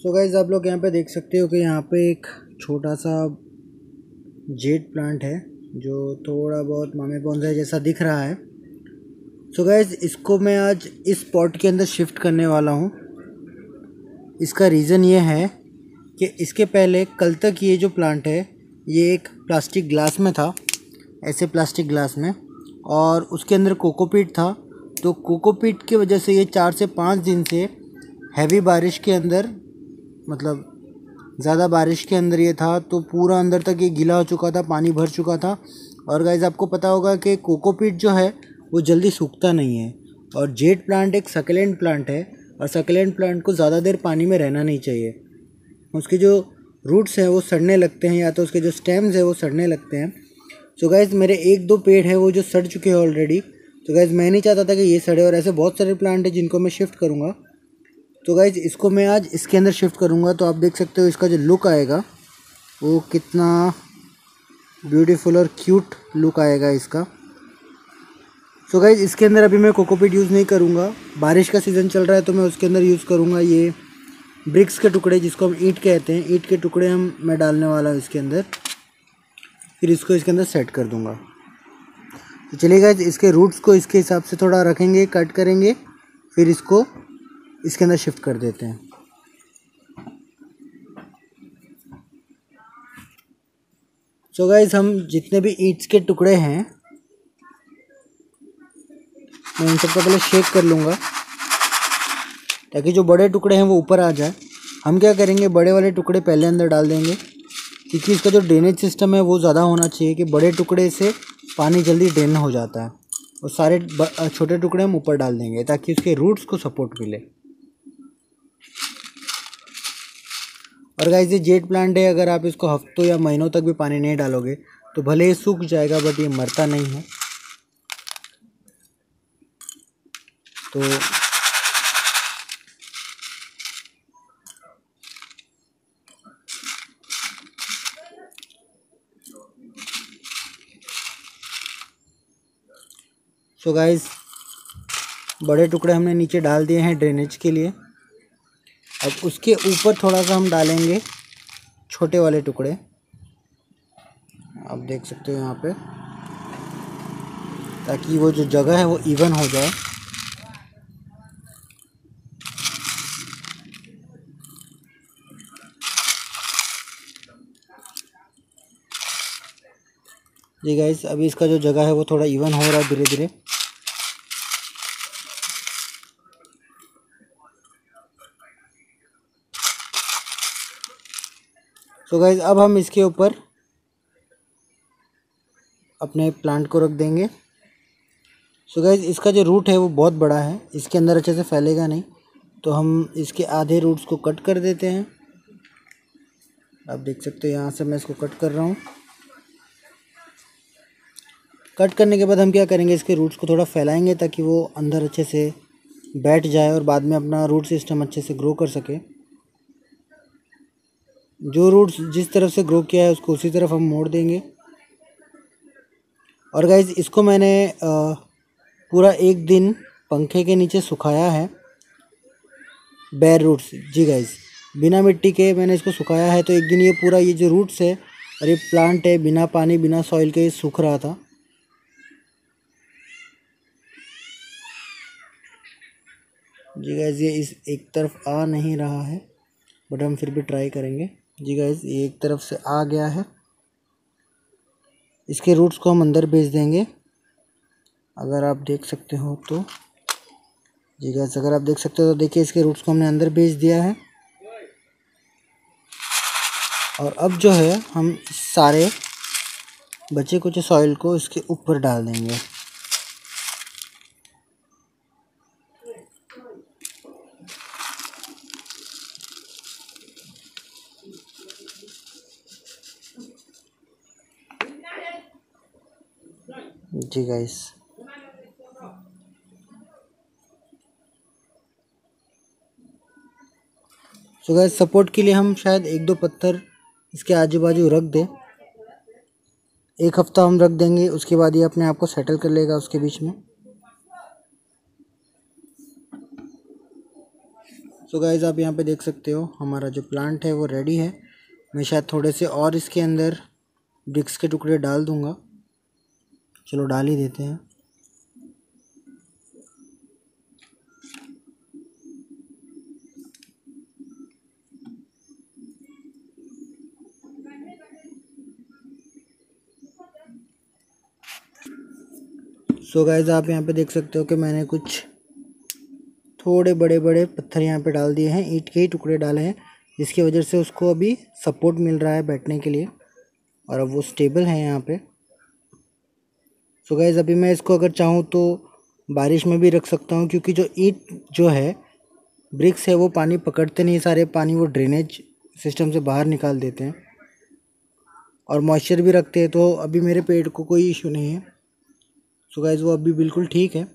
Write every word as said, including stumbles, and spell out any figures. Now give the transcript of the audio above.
So guys आप लोग यहाँ पे देख सकते हो कि यहाँ पे एक छोटा सा जेड प्लांट है जो थोड़ा बहुत मामे बोनसाई जैसा दिख रहा है। सो गाइज इसको मैं आज इस पॉट के अंदर शिफ्ट करने वाला हूँ। इसका रीज़न ये है कि इसके पहले कल तक ये जो प्लांट है ये एक प्लास्टिक ग्लास में था, ऐसे प्लास्टिक ग्लास में, और उसके अंदर कोकोपीट था। तो कोकोपीट की वजह से ये चार से पाँच दिन से हैवी बारिश के अंदर, मतलब ज़्यादा बारिश के अंदर ये था, तो पूरा अंदर तक ये गीला हो चुका था, पानी भर चुका था। और गाइस आपको पता होगा कि कोकोपीट जो है वो जल्दी सूखता नहीं है, और जेड प्लांट एक सक्लेंट प्लांट है, और सक्लेंट प्लांट को ज़्यादा देर पानी में रहना नहीं चाहिए। उसके जो रूट्स हैं वो सड़ने लगते हैं, या तो उसके जो स्टेम्स हैं वो सड़ने लगते हैं। सो गाइस मेरे एक दो पेड़ हैं वो जो सड़ चुके हैं ऑलरेडी। तो गाइस मैं नहीं चाहता था कि ये सड़े, और ऐसे बहुत सारे प्लांट हैं जिनको मैं शिफ्ट करूँगा। तो गाइस इसको मैं आज इसके अंदर शिफ्ट करूँगा। तो आप देख सकते हो इसका जो लुक आएगा वो कितना ब्यूटीफुल और क्यूट लुक आएगा इसका। सो गाइस इसके अंदर अभी मैं कोकोपीट यूज़ नहीं करूँगा, बारिश का सीज़न चल रहा है, तो मैं उसके अंदर यूज़ करूँगा ये ब्रिक्स के टुकड़े, जिसको हम ईंट कहते हैं। ईंट के टुकड़े हम मैं डालने वाला हूँ इसके अंदर, फिर इसको इसके अंदर सेट कर दूँगा। तो चलिए गाइस इसके रूट्स को इसके हिसाब से थोड़ा रखेंगे, कट करेंगे, फिर इसको इसके अंदर शिफ्ट कर देते हैं। सो गाइस हम जितने भी ईंट्स के टुकड़े हैं मैं इन सबको पहले शेक कर लूँगा ताकि जो बड़े टुकड़े हैं वो ऊपर आ जाए। हम क्या करेंगे, बड़े वाले टुकड़े पहले अंदर डाल देंगे, क्योंकि इसका जो ड्रेनेज सिस्टम है वो ज़्यादा होना चाहिए कि बड़े टुकड़े से पानी जल्दी ड्रेन हो जाता है, और सारे छोटे टुकड़े हम ऊपर डाल देंगे ताकि उसके रूट्स को सपोर्ट मिले। और गाइस ये जेड प्लांट है, अगर आप इसको हफ्तों या महीनों तक भी पानी नहीं डालोगे तो भले ही सूख जाएगा, बट ये मरता नहीं है। तो सो गाइस बड़े टुकड़े हमने नीचे डाल दिए हैं ड्रेनेज के लिए। अब उसके ऊपर थोड़ा सा हम डालेंगे छोटे वाले टुकड़े, आप देख सकते हो यहाँ पे, ताकि वो जो जगह है वो इवन हो जाए। जी गाइस अभी इसका जो जगह है वो थोड़ा इवन हो रहा है धीरे धीरे। तो गाइस अब हम इसके ऊपर अपने प्लांट को रख देंगे। सो गाइस इसका जो रूट है वो बहुत बड़ा है, इसके अंदर अच्छे से फैलेगा नहीं, तो हम इसके आधे रूट्स को कट कर देते हैं। आप देख सकते हो यहाँ से मैं इसको कट कर रहा हूँ। कट करने के बाद हम क्या करेंगे, इसके रूट्स को थोड़ा फैलाएंगे ताकि वो अंदर अच्छे से बैठ जाए और बाद में अपना रूट सिस्टम अच्छे से ग्रो कर सके। जो रूट्स जिस तरफ से ग्रो किया है उसको उसी तरफ हम मोड़ देंगे। और गाइज इसको मैंने पूरा एक दिन पंखे के नीचे सुखाया है, बेयर रूट्स। जी गाइज बिना मिट्टी के मैंने इसको सुखाया है, तो एक दिन ये पूरा ये जो रूट्स है और ये प्लांट है बिना पानी बिना सॉइल के सूख रहा था। जी गाइज ये इस एक तरफ आ नहीं रहा है, बट हम फिर भी ट्राई करेंगे। जी गाइज ये एक तरफ से आ गया है, इसके रूट्स को हम अंदर भेज देंगे, अगर आप देख सकते हो तो। जी गाइज अगर आप देख सकते हो तो देखिए इसके रूट्स को हमने अंदर भेज दिया है। और अब जो है हम सारे बचे कुछ सॉइल को इसके ऊपर डाल देंगे। जी गाइस सो गाइस सपोर्ट के लिए हम शायद एक दो पत्थर इसके आजू बाजू रख दें। एक हफ्ता हम रख देंगे, उसके बाद ये अपने आप को सेटल कर लेगा उसके बीच में। सो गाइस आप यहाँ पे देख सकते हो हमारा जो प्लांट है वो रेडी है। मैं शायद थोड़े से और इसके अंदर ब्रिक्स के टुकड़े डाल दूँगा। चलो डाल ही देते हैं। सो so गाइस आप यहाँ पे देख सकते हो कि मैंने कुछ थोड़े बड़े बड़े पत्थर यहाँ पे डाल दिए हैं, ईंट के ही टुकड़े डाले हैं, जिसकी वजह से उसको अभी सपोर्ट मिल रहा है बैठने के लिए और अब वो स्टेबल है यहाँ पे। सो so गाइस अभी मैं इसको अगर चाहूँ तो बारिश में भी रख सकता हूँ, क्योंकि जो ईंट जो है ब्रिक्स है वो पानी पकड़ते नहीं, सारे पानी वो ड्रेनेज सिस्टम से बाहर निकाल देते हैं और मॉइस्चर भी रखते हैं। तो अभी मेरे पेड़ को कोई इशू नहीं है। सो गाइस वो अभी बिल्कुल ठीक है।